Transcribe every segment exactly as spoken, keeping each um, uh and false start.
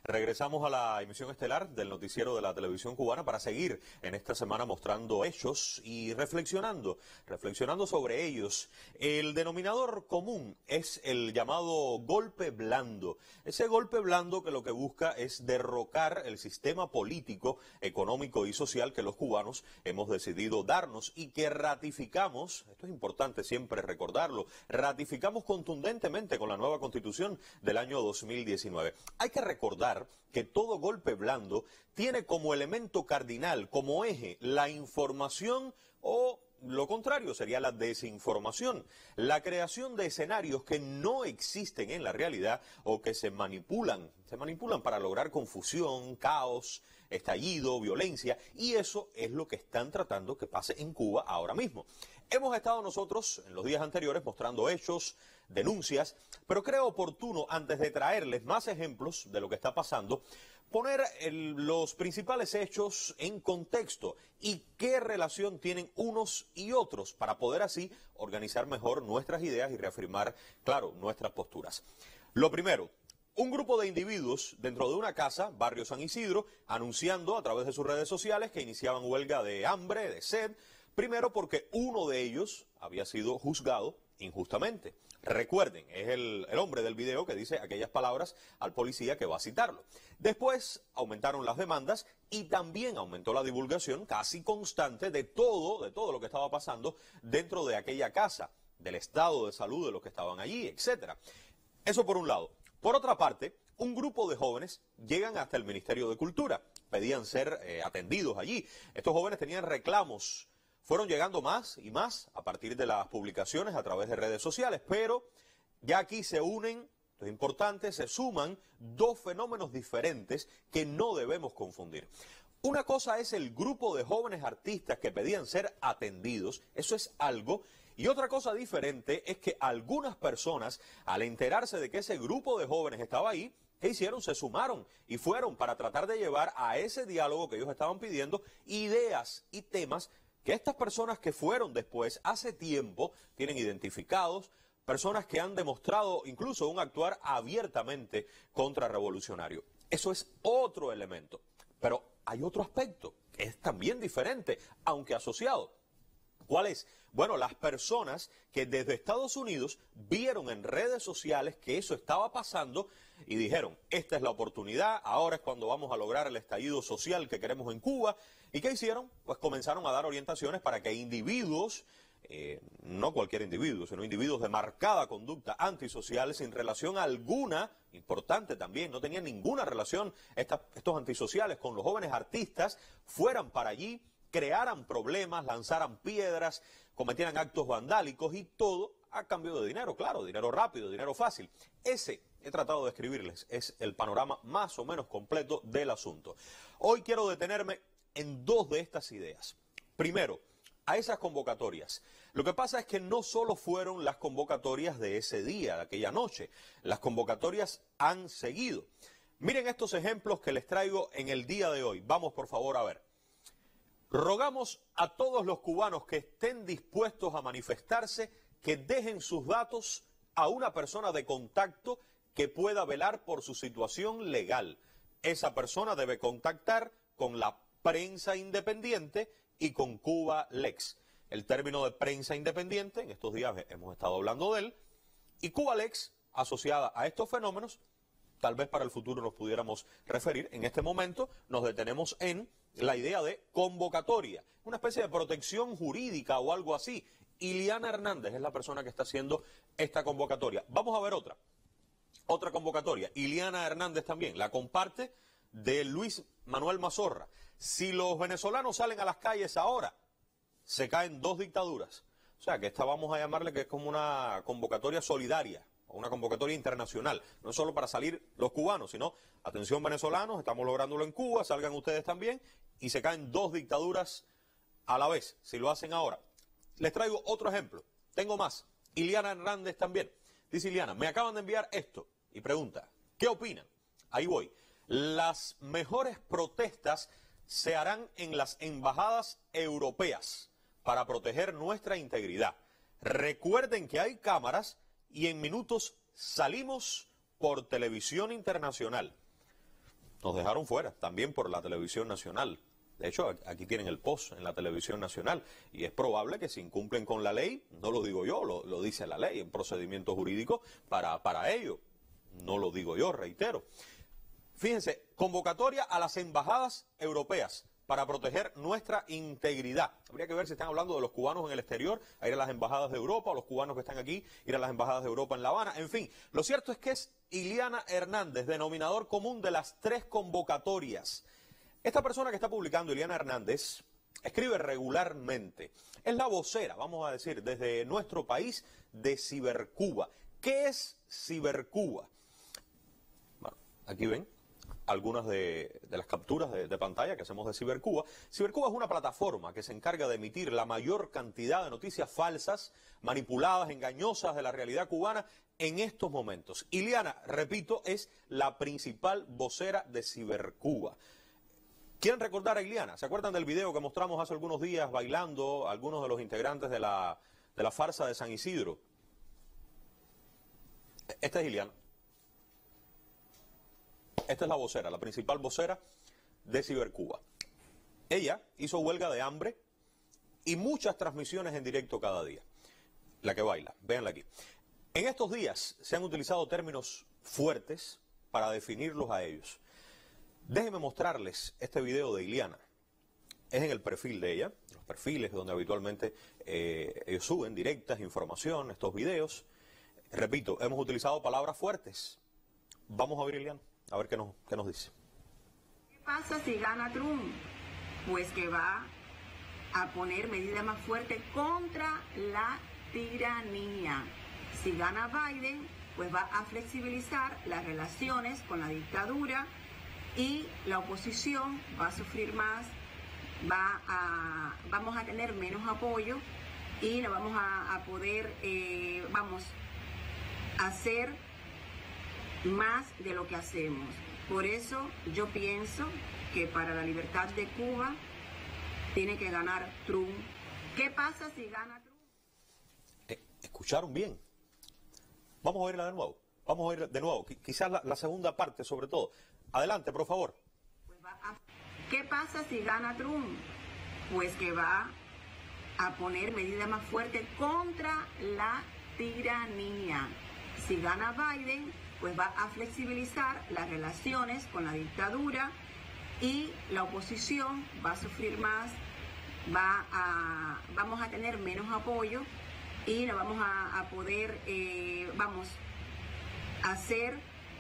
Regresamos a la emisión estelar del noticiero de la televisión cubana para seguir en esta semana mostrando hechos y reflexionando, reflexionando sobre ellos. El denominador común es el llamado golpe blando. Ese golpe blando que lo que busca es derrocar el sistema político, económico y social que los cubanos hemos decidido darnos y que ratificamos, esto es importante siempre recordarlo, ratificamos contundentemente con la nueva Constitución del año dos mil diecinueve. Hay que recordar que todo golpe blando tiene como elemento cardinal, como eje, la información o lo contrario sería la desinformación, la creación de escenarios que no existen en la realidad o que se manipulan, se manipulan para lograr confusión, caos, estallido, violencia, y eso es lo que están tratando que pase en Cuba ahora mismo. Hemos estado nosotros en los días anteriores mostrando hechos, denuncias, pero creo oportuno, antes de traerles más ejemplos de lo que está pasando, poner el, los principales hechos en contexto y qué relación tienen unos y otros para poder así organizar mejor nuestras ideas y reafirmar, claro, nuestras posturas. Lo primero, un grupo de individuos dentro de una casa, barrio San Isidro, anunciando a través de sus redes sociales que iniciaban huelga de hambre, de sed, primero porque uno de ellos había sido juzgado injustamente. Recuerden, es el, el hombre del video que dice aquellas palabras al policía que va a citarlo. Después aumentaron las demandas y también aumentó la divulgación casi constante de todo, de todo lo que estaba pasando dentro de aquella casa, del estado de salud de los que estaban allí, etcétera. Eso por un lado. Por otra parte, un grupo de jóvenes llegan hasta el Ministerio de Cultura, pedían ser eh, atendidos allí. Estos jóvenes tenían reclamos. Fueron llegando más y más a partir de las publicaciones a través de redes sociales, pero ya aquí se unen, esto es importante, se suman dos fenómenos diferentes que no debemos confundir. Una cosa es el grupo de jóvenes artistas que pedían ser atendidos, eso es algo, y otra cosa diferente es que algunas personas, al enterarse de que ese grupo de jóvenes estaba ahí, ¿qué hicieron? Se sumaron y fueron para tratar de llevar a ese diálogo que ellos estaban pidiendo ideas y temas que estas personas que fueron después, hace tiempo, tienen identificados, personas que han demostrado incluso un actuar abiertamente contrarrevolucionario. Eso es otro elemento. Pero hay otro aspecto que es también diferente, aunque asociado. ¿Cuál es? Bueno, las personas que desde Estados Unidos vieron en redes sociales que eso estaba pasando y dijeron, esta es la oportunidad, ahora es cuando vamos a lograr el estallido social que queremos en Cuba. ¿Y qué hicieron? Pues comenzaron a dar orientaciones para que individuos, eh, no cualquier individuo, sino individuos de marcada conducta antisocial sin relación alguna, importante también, no tenían ninguna relación esta, estos antisociales con los jóvenes artistas, fueran para allí, crearan problemas, lanzaran piedras, cometieran actos vandálicos y todo a cambio de dinero, claro, dinero rápido, dinero fácil. Ese, he tratado de escribirles, es el panorama más o menos completo del asunto. Hoy quiero detenerme en dos de estas ideas. Primero, a esas convocatorias. Lo que pasa es que no solo fueron las convocatorias de ese día, de aquella noche, las convocatorias han seguido. Miren estos ejemplos que les traigo en el día de hoy. Vamos por favor a ver. Rogamos a todos los cubanos que estén dispuestos a manifestarse que dejen sus datos a una persona de contacto que pueda velar por su situación legal. Esa persona debe contactar con la prensa independiente y con Cuba Lex. El término de prensa independiente, en estos días hemos estado hablando de él, y Cuba Lex, asociada a estos fenómenos, tal vez para el futuro nos pudiéramos referir. En este momento nos detenemos en la idea de convocatoria, una especie de protección jurídica o algo así. Iliana Hernández es la persona que está haciendo esta convocatoria. Vamos a ver otra, otra convocatoria. Iliana Hernández también, la comparte de Luis Manuel Mazorra. Si los venezolanos salen a las calles ahora, se caen dos dictaduras. O sea, que esta vamos a llamarle que es como una convocatoria solidaria, o una convocatoria internacional, no solo para salir los cubanos, sino, atención venezolanos, estamos lográndolo en Cuba, salgan ustedes también, y se caen dos dictaduras a la vez, si lo hacen ahora. Les traigo otro ejemplo, tengo más, Iliana Hernández también. Dice Iliana, me acaban de enviar esto, y pregunta, ¿qué opinan? Ahí voy. Las mejores protestas se harán en las embajadas europeas para proteger nuestra integridad. Recuerden que hay cámaras y en minutos salimos por televisión internacional. Nos dejaron fuera, también por la televisión nacional. De hecho, aquí tienen el post en la televisión nacional y es probable que si incumplen con la ley, no lo digo yo, lo, lo dice la ley, en procedimiento jurídico para, para ello. No lo digo yo, reitero. Fíjense, convocatoria a las embajadas europeas para proteger nuestra integridad. Habría que ver si están hablando de los cubanos en el exterior, a ir a las embajadas de Europa, o los cubanos que están aquí, ir a las embajadas de Europa en La Habana. En fin, lo cierto es que es Iliana Hernández, denominador común de las tres convocatorias. Esta persona que está publicando, Iliana Hernández, escribe regularmente. Es la vocera, vamos a decir, desde nuestro país de Cibercuba. ¿Qué es Cibercuba? Bueno, aquí ven algunas de, de las capturas de, de pantalla que hacemos de Cibercuba. Cibercuba es una plataforma que se encarga de emitir la mayor cantidad de noticias falsas, manipuladas, engañosas de la realidad cubana en estos momentos. Iliana, repito, es la principal vocera de Cibercuba. ¿Quieren recordar a Iliana? ¿Se acuerdan del video que mostramos hace algunos días bailando algunos de los integrantes de la, de la farsa de San Isidro? Esta es Iliana. Esta es la vocera, la principal vocera de Cibercuba. Ella hizo huelga de hambre y muchas transmisiones en directo cada día. La que baila, véanla aquí. En estos días se han utilizado términos fuertes para definirlos a ellos. Déjenme mostrarles este video de Iliana. Es en el perfil de ella, los perfiles donde habitualmente eh, ellos suben directas, información, estos videos. Repito, hemos utilizado palabras fuertes. Vamos a oír a Iliana, a ver qué nos, qué nos dice. ¿Qué pasa si gana Trump? Pues que va a poner medidas más fuertes contra la tiranía. Si gana Biden, pues va a flexibilizar las relaciones con la dictadura y la oposición va a sufrir más, va a, vamos a tener menos apoyo y no vamos a, a poder, eh, vamos, hacer más de lo que hacemos. Por eso yo pienso que para la libertad de Cuba tiene que ganar Trump. ¿Qué pasa si gana Trump? Eh, ¿Escucharon bien? Vamos a oírla de nuevo. Vamos a oír de nuevo. Quizás la, la segunda parte sobre todo. Adelante, por favor. Pues va a... ¿Qué pasa si gana Trump? Pues que va a poner medidas más fuertes contra la tiranía. Si gana Biden, pues va a flexibilizar las relaciones con la dictadura y la oposición va a sufrir más, va a, vamos a tener menos apoyo y no vamos a, a poder, eh, vamos, hacer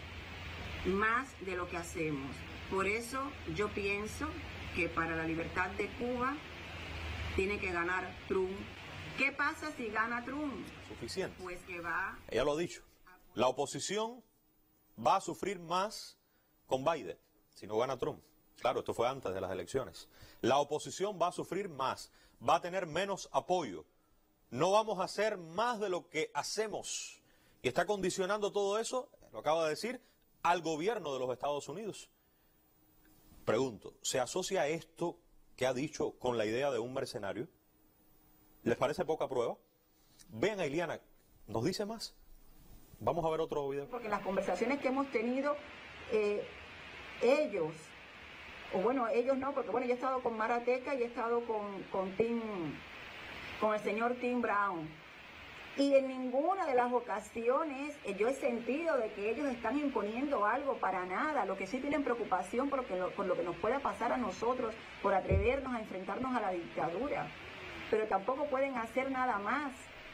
más de lo que hacemos. Por eso yo pienso que para la libertad de Cuba tiene que ganar Trump. ¿Qué pasa si gana Trump? Suficiente. Pues que va... Ella lo ha dicho. La oposición va a sufrir más con Biden si no gana Trump. Claro, esto fue antes de las elecciones. La oposición va a sufrir más, va a tener menos apoyo. No vamos a hacer más de lo que hacemos. Y está condicionando todo eso, lo acaba de decir, al gobierno de los Estados Unidos. Pregunto, ¿se asocia esto que ha dicho con la idea de un mercenario? ¿Les parece poca prueba? Vean a Iliana, ¿nos dice más? Vamos a ver otro video. Porque las conversaciones que hemos tenido, eh, ellos, o bueno, ellos no, porque bueno, yo he estado con Marateca y he estado con, con, Tim, con el señor Tim Brown. Y en ninguna de las ocasiones yo he sentido de que ellos están imponiendo algo, para nada. Lo que sí tienen preocupación por lo que, lo, por lo que nos pueda pasar a nosotros, por atrevernos a enfrentarnos a la dictadura. Pero tampoco pueden hacer nada más.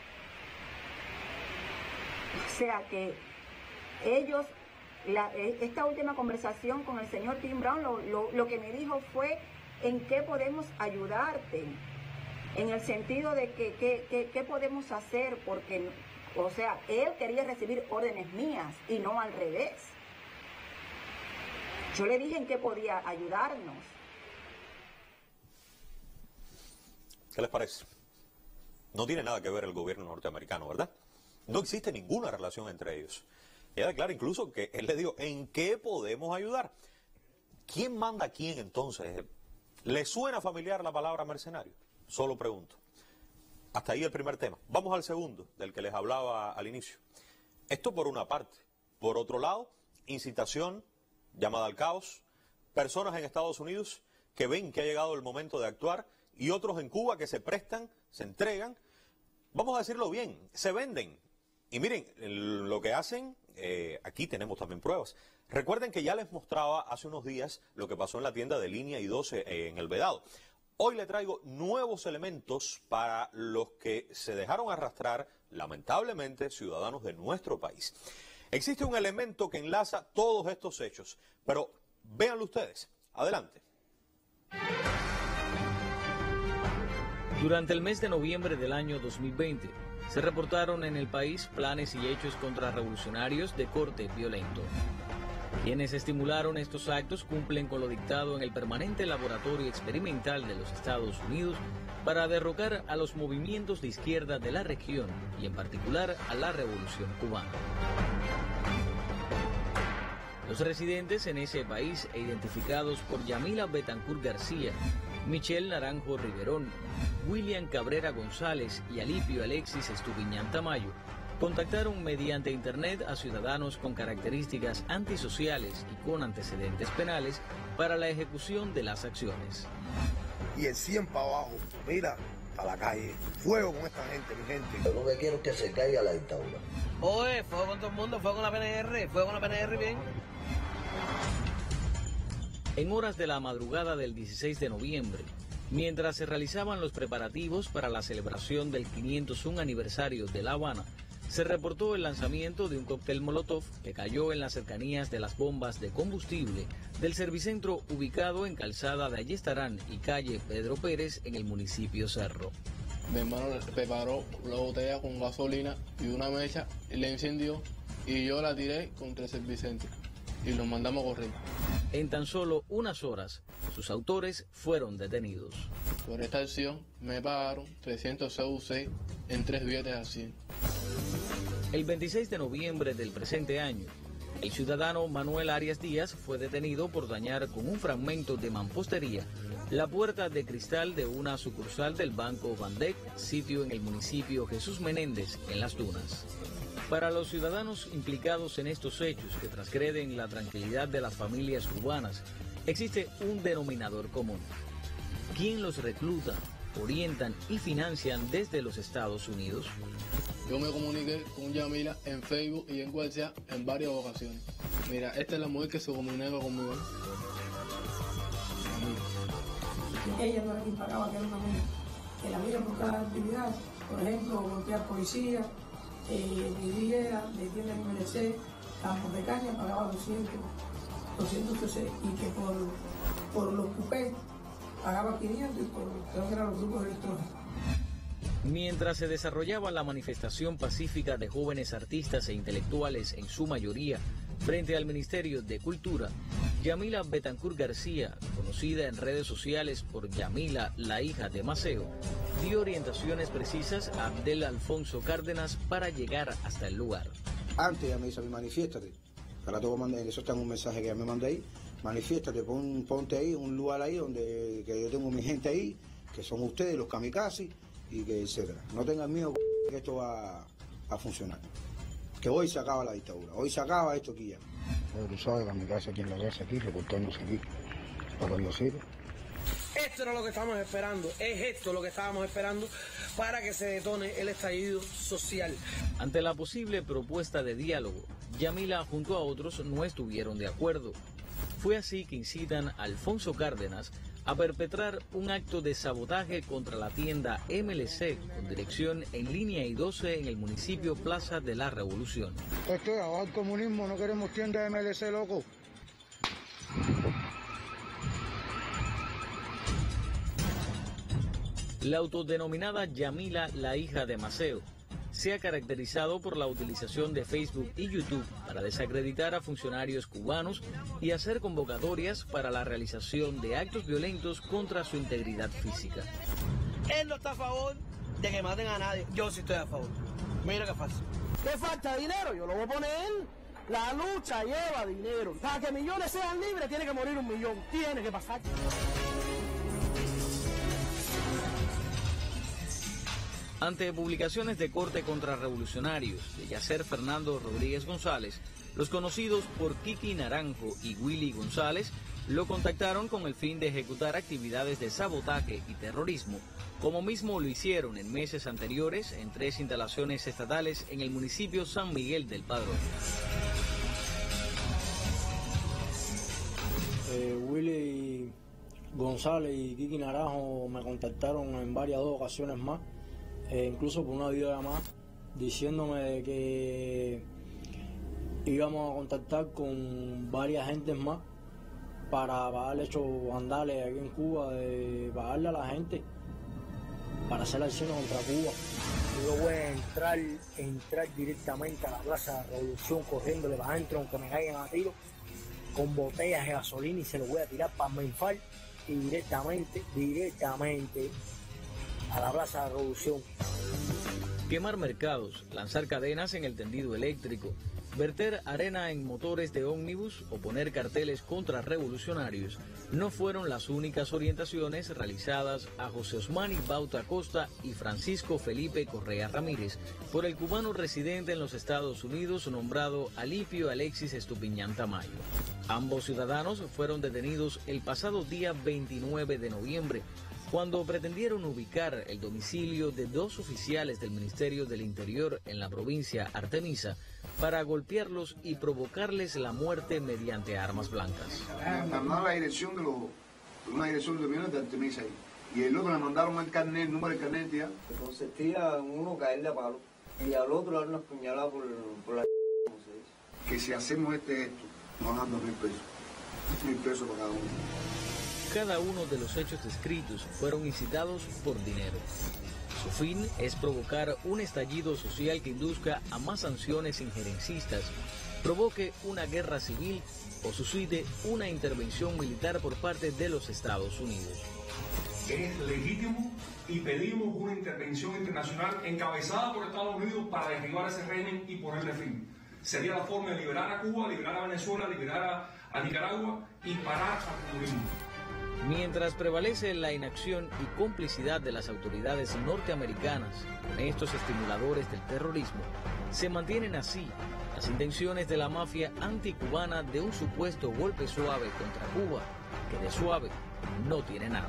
O sea que ellos, la, esta última conversación con el señor Tim Brown, lo, lo, lo que me dijo fue en qué podemos ayudarte. En el sentido de que qué podemos hacer, porque, o sea, él quería recibir órdenes mías y no al revés. Yo le dije en qué podía ayudarnos. ¿Qué les parece? No tiene nada que ver el gobierno norteamericano, ¿verdad? No existe ninguna relación entre ellos. Ella declara incluso que él le dijo, ¿en qué podemos ayudar? ¿Quién manda a quién entonces? ¿Le suena familiar la palabra mercenario? Solo pregunto. Hasta ahí el primer tema. Vamos al segundo, del que les hablaba al inicio. Esto por una parte. Por otro lado, incitación, llamada al caos, personas en Estados Unidos que ven que ha llegado el momento de actuar y otros en Cuba que se prestan, se entregan, vamos a decirlo bien, se venden. Y miren, lo que hacen, eh, aquí tenemos también pruebas. Recuerden que ya les mostraba hace unos días lo que pasó en la tienda de Línea y doce eh, en El Vedado. Hoy le traigo nuevos elementos para los que se dejaron arrastrar, lamentablemente, ciudadanos de nuestro país. Existe un elemento que enlaza todos estos hechos, pero véanlo ustedes. Adelante. Durante el mes de noviembre del año dos mil veinte, se reportaron en el país planes y hechos contrarrevolucionarios de corte violento. Quienes estimularon estos actos cumplen con lo dictado en el permanente laboratorio experimental de los Estados Unidos para derrocar a los movimientos de izquierda de la región y en particular a la Revolución Cubana. Los residentes en ese país e identificados por Yamila Betancourt García, Michelle Naranjo Riverón, William Cabrera González y Alipio Alexis Estupiñán Tamayo, contactaron mediante internet a ciudadanos con características antisociales y con antecedentes penales para la ejecución de las acciones. Y el cien para abajo, mira, a la calle, fuego con esta gente, mi gente. Yo lo que quiero es que se caiga la dictadura. Oye, fuego con todo el mundo, fuego con la P N R, fuego con la P N R bien. En horas de la madrugada del dieciséis de noviembre, mientras se realizaban los preparativos para la celebración del quinientos uno aniversario de La Habana, se reportó el lanzamiento de un cóctel Molotov que cayó en las cercanías de las bombas de combustible del servicentro ubicado en Calzada de Ayestarán y calle Pedro Pérez en el municipio Cerro. Mi hermano preparó la botella con gasolina y una mecha y la encendió y yo la tiré contra el servicentro y los mandamos a correr. En tan solo unas horas, sus autores fueron detenidos. Por esta acción me pagaron trescientos C U C en tres billetes a cien. El veintiséis de noviembre del presente año, el ciudadano Manuel Arias Díaz fue detenido por dañar con un fragmento de mampostería la puerta de cristal de una sucursal del Banco Bandec, sitio en el municipio Jesús Menéndez, en Las Tunas. Para los ciudadanos implicados en estos hechos que transgreden la tranquilidad de las familias cubanas, existe un denominador común. ¿Quién los recluta, orientan y financian desde los Estados Unidos? Yo me comuniqué con Yamila en Facebook y en WhatsApp en varias ocasiones. Mira, esta es la mujer que se comunica conmigo. Ella no era quien pagaba, que era una amiga. Que la mira por cada actividad, por ejemplo, golpear policía, eh, vidriera, de tienda M L C, campos de caña, pagaba doscientos, doscientos y que por, por los cupés pagaba quinientos y por, creo que eran los grupos electrónicos. Mientras se desarrollaba la manifestación pacífica de jóvenes artistas e intelectuales, en su mayoría, frente al Ministerio de Cultura, Yamila Betancourt García, conocida en redes sociales por Yamila, la hija de Maceo, dio orientaciones precisas a Abdel Alfonso Cárdenas para llegar hasta el lugar. Antes ya me dice a mí, manifiéstate. Ahora te voy a mandar, eso está en un mensaje que ya me mandé ahí. Manifiéstate, pon, ponte ahí, un lugar ahí donde que yo tengo mi gente ahí, que son ustedes, los kamikazes, y que etcétera. No tengan miedo que esto va a funcionar. Que hoy se acaba la dictadura, hoy se acaba esto aquí ya. Pero tú sabes, kamikaze aquí en la casa, aquí, reportándose aquí, para cuando sirve. Esto era lo que estábamos esperando, es esto lo que estábamos esperando para que se detone el estallido social. Ante la posible propuesta de diálogo, Yamila junto a otros no estuvieron de acuerdo. Fue así que incitan a Alfonso Cárdenas a perpetrar un acto de sabotaje contra la tienda M L C con dirección en Línea y doce en el municipio Plaza de la Revolución. Esto es abajo el comunismo, no queremos tienda M L C, loco. La autodenominada Yamila, la hija de Maceo, se ha caracterizado por la utilización de Facebook y YouTube para desacreditar a funcionarios cubanos y hacer convocatorias para la realización de actos violentos contra su integridad física. Él no está a favor de que maten a nadie, yo sí estoy a favor. Mira qué fácil. ¿Qué falta? Dinero, yo lo voy a poner. La lucha lleva dinero. Para que millones sean libres tiene que morir un millón, tiene que pasar. Ante publicaciones de corte contrarrevolucionarios de Yacer Fernando Rodríguez González, los conocidos por Kiki Naranjo y Willy González lo contactaron con el fin de ejecutar actividades de sabotaje y terrorismo, como mismo lo hicieron en meses anteriores en tres instalaciones estatales en el municipio San Miguel del Padrón. Eh, Willy González y Kiki Naranjo me contactaron en varias dos ocasiones más, eh, incluso por una videollamada, diciéndome de que íbamos a contactar con varias gentes más para pagarle hechos vandales aquí en Cuba, de pagarle a la gente para hacer acciones contra Cuba. Yo voy a entrar, entrar directamente a la Plaza de la Revolución corriéndole para adentro, aunque me caigan a tiro, con botellas de gasolina, y se lo voy a tirar para Menfal y directamente, directamente a la Plaza de la Revolución. Quemar mercados, lanzar cadenas en el tendido eléctrico, verter arena en motores de ómnibus o poner carteles contrarrevolucionarios no fueron las únicas orientaciones realizadas a José Osmani Bauta Acosta y Francisco Felipe Correa Ramírez por el cubano residente en los Estados Unidos nombrado Alipio Alexis Estupiñán Tamayo. Ambos ciudadanos fueron detenidos el pasado día veintinueve de noviembre cuando pretendieron ubicar el domicilio de dos oficiales del Ministerio del Interior en la provincia Artemisa para golpearlos y provocarles la muerte mediante armas blancas. Mandaron la dirección de los, una dirección de millones de Artemisa ahí. Y el otro le mandaron el carnet, el número del carnet ya. Que consistía en uno caerle a palo y al otro darle una puñalada por, por la ¿cómo se dice? Que si hacemos este esto, nos dan dos mil pesos. Mil pesos para cada uno. Cada uno de los hechos descritos fueron incitados por dinero. Su fin es provocar un estallido social que induzca a más sanciones injerencistas, provoque una guerra civil o suscite una intervención militar por parte de los Estados Unidos. Es legítimo y pedimos una intervención internacional encabezada por Estados Unidos para derribar ese régimen y ponerle fin. Sería la forma de liberar a Cuba, liberar a Venezuela, liberar a, a Nicaragua y parar al comunismo. Mientras prevalece la inacción y complicidad de las autoridades norteamericanas con estos estimuladores del terrorismo, se mantienen así las intenciones de la mafia anticubana de un supuesto golpe suave contra Cuba, que de suave no tiene nada.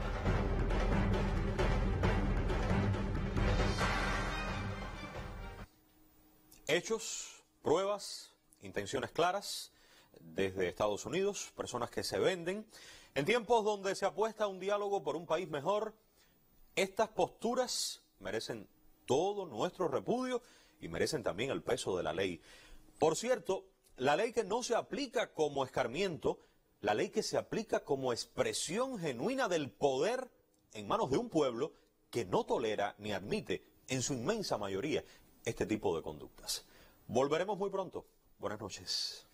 Hechos, pruebas, intenciones claras desde Estados Unidos, personas que se venden. En tiempos donde se apuesta a un diálogo por un país mejor, estas posturas merecen todo nuestro repudio y merecen también el peso de la ley. Por cierto, la ley que no se aplica como escarmiento, la ley que se aplica como expresión genuina del poder en manos de un pueblo que no tolera ni admite, en su inmensa mayoría, este tipo de conductas. Volveremos muy pronto. Buenas noches.